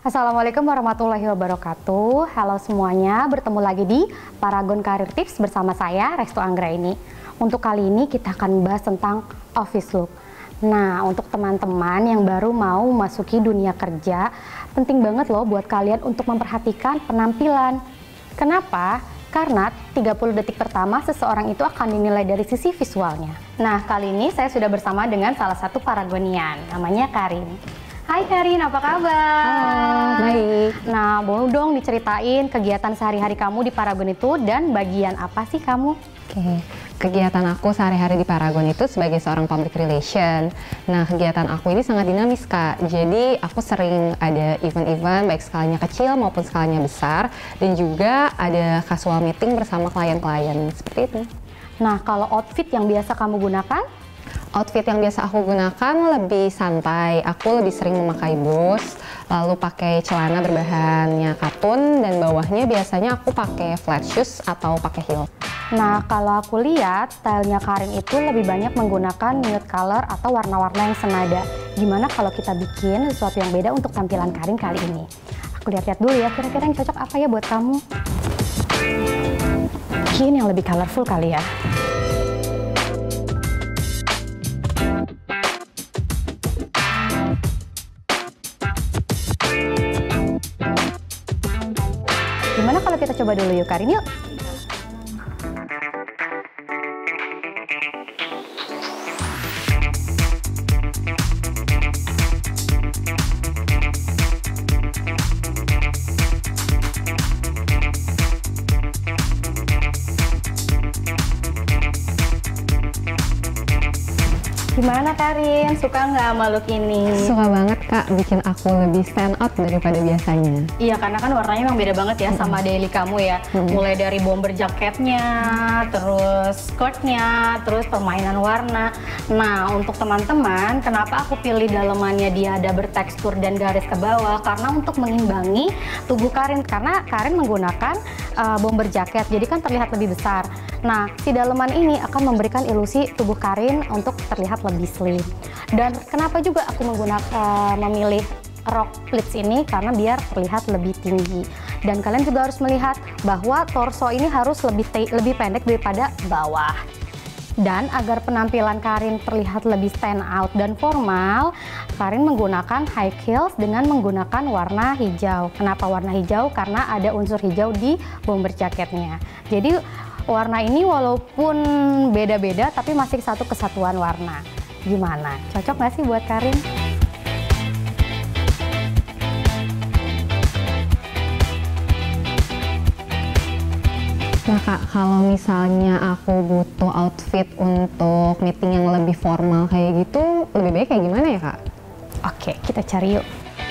Assalamualaikum warahmatullahi wabarakatuh. Halo semuanya, bertemu lagi di Paragon Career Tips bersama saya, Restu Anggraini. Untuk kali ini kita akan bahas tentang office look. Nah, untuk teman-teman yang baru mau memasuki dunia kerja, penting banget loh buat kalian untuk memperhatikan penampilan. Kenapa? Karena 30 detik pertama seseorang itu akan dinilai dari sisi visualnya. Nah, kali ini saya sudah bersama dengan salah satu Paragonian, namanya Karin. Hai Karin, apa kabar? Halo, baik. Nah, boleh dong diceritain kegiatan sehari-hari kamu di Paragon itu dan bagian apa sih kamu? Oke, kegiatan aku sehari-hari di Paragon itu sebagai seorang public relation. Nah, kegiatan aku ini sangat dinamis, Kak. Jadi, aku sering ada event-event baik skalanya kecil maupun skalanya besar, dan juga ada casual meeting bersama klien-klien, seperti itu. Nah, kalau outfit yang biasa kamu gunakan? Outfit yang biasa aku gunakan lebih santai. Aku lebih sering memakai boots, lalu pakai celana berbahannya katun, dan bawahnya biasanya aku pakai flat shoes atau pakai heels. Nah, kalau aku lihat stylenya Karin itu lebih banyak menggunakan nude color atau warna-warna yang senada. Gimana kalau kita bikin sesuatu yang beda untuk tampilan Karin kali ini? Aku lihat-lihat dulu ya, kira-kira yang cocok apa ya buat kamu? Mungkin yang lebih colorful kali ya. Gimana kalau kita coba dulu yuk Karin, yuk? Gimana Karin, suka nggak sama look ini? Suka banget, Kak, bikin aku lebih stand out daripada biasanya. Iya, karena kan warnanya emang beda banget ya sama daily kamu ya. Mulai dari bomber jaketnya, terus skirtnya, terus permainan warna. Nah, untuk teman-teman, kenapa aku pilih dalemannya dia ada bertekstur dan garis ke bawah? Karena untuk mengimbangi tubuh Karin, karena Karin menggunakan bomber jaket, jadi kan terlihat lebih besar. Nah, si daleman ini akan memberikan ilusi tubuh Karin untuk terlihat lebih slim. Dan kenapa juga aku memilih rok pleats ini? Karena biar terlihat lebih tinggi. Dan kalian juga harus melihat bahwa torso ini harus lebih pendek daripada bawah. Dan agar penampilan Karin terlihat lebih stand out dan formal, Karin menggunakan high heels dengan menggunakan warna hijau. Kenapa warna hijau? Karena ada unsur hijau di bomber jaketnya. Jadi warna ini walaupun beda-beda tapi masih satu kesatuan warna. Gimana? Cocok nggak sih buat Karin? Nah, Kak, kalau misalnya aku butuh outfit untuk meeting yang lebih formal kayak gitu, lebih baik kayak gimana ya, Kak? Oke, kita cari yuk.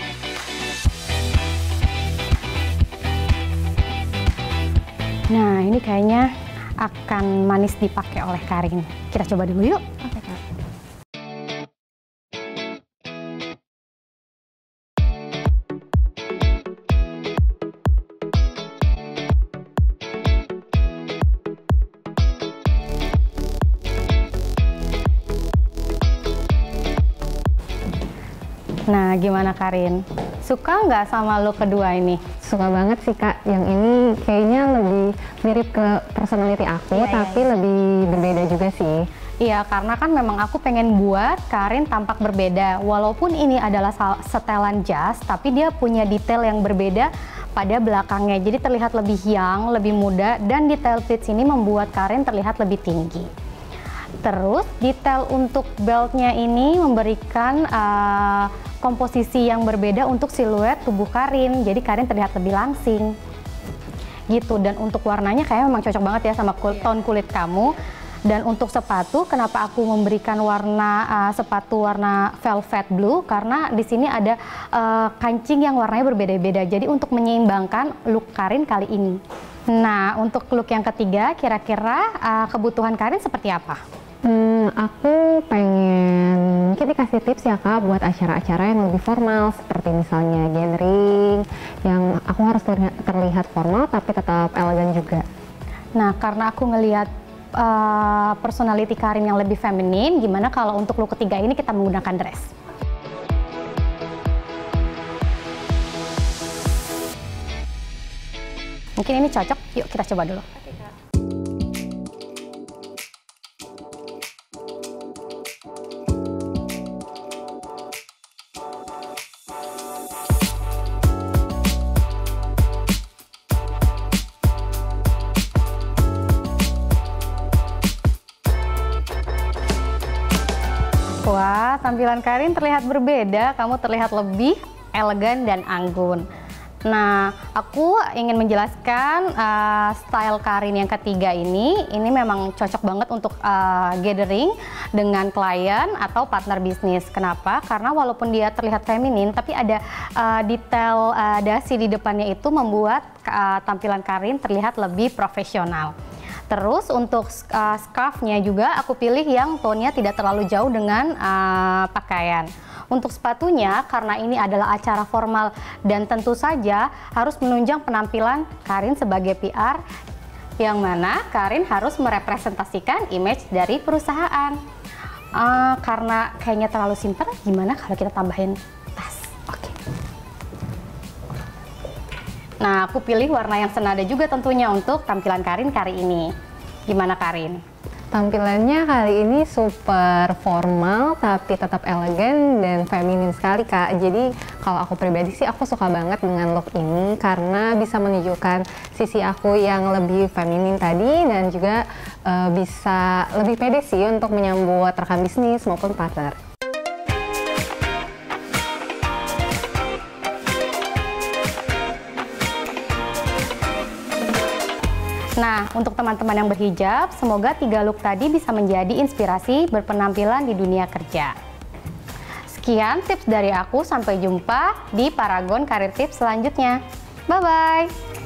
Nah, ini kayaknya akan manis dipakai oleh Karin. Kita coba dulu yuk. Oke, Kak. Nah, gimana Karin? Suka nggak sama look kedua ini? Suka banget sih, Kak. Yang ini kayaknya lebih mirip ke personality aku, tapi lebih berbeda juga sih. Iya, karena kan memang aku pengen buat Karin tampak berbeda. Walaupun ini adalah setelan jas, tapi dia punya detail yang berbeda pada belakangnya. Jadi terlihat lebih young, lebih muda, dan detail pleats ini membuat Karin terlihat lebih tinggi. Terus detail untuk beltnya ini memberikan komposisi yang berbeda untuk siluet tubuh Karin. Jadi Karin terlihat lebih langsing gitu. Dan untuk warnanya kayaknya memang cocok banget ya sama tone kulit kamu. Dan untuk sepatu, kenapa aku memberikan warna sepatu warna velvet blue? Karena di sini ada kancing yang warnanya berbeda-beda. Jadi untuk menyeimbangkan look Karin kali ini. Nah, untuk look yang ketiga, kira-kira kebutuhan Karin seperti apa? Aku pengen mungkin dikasih tips ya, Kak, buat acara-acara yang lebih formal, seperti misalnya gathering, yang aku harus terlihat formal tapi tetap elegan juga. Nah, karena aku ngelihat personality Karin yang lebih feminin, gimana kalau untuk look ketiga ini kita menggunakan dress? Mungkin ini cocok, yuk kita coba dulu. Wah, tampilan Karin terlihat berbeda, kamu terlihat lebih elegan dan anggun. Nah, aku ingin menjelaskan style Karin yang ketiga ini memang cocok banget untuk gathering dengan klien atau partner bisnis. Kenapa? Karena walaupun dia terlihat feminin, tapi ada detail dasi di depannya itu membuat tampilan Karin terlihat lebih profesional. Terus untuk scarf-nya juga aku pilih yang tone-nya tidak terlalu jauh dengan pakaian. Untuk sepatunya, karena ini adalah acara formal dan tentu saja harus menunjang penampilan Karin sebagai PR, yang mana Karin harus merepresentasikan image dari perusahaan. Karena kayaknya terlalu simpel, gimana kalau kita tambahin tas? Oke. Nah, aku pilih warna yang senada juga tentunya untuk tampilan Karin kali ini. Gimana Karin? Tampilannya kali ini super formal tapi tetap elegan dan feminin sekali Kak. Jadi kalau aku pribadi sih aku suka banget dengan look ini karena bisa menunjukkan sisi aku yang lebih feminin tadi dan juga bisa lebih pede sih untuk menyambut rekan bisnis maupun partner. Nah, untuk teman-teman yang berhijab, semoga 3 look tadi bisa menjadi inspirasi berpenampilan di dunia kerja. Sekian tips dari aku, sampai jumpa di Paragon Career Tips selanjutnya. Bye-bye!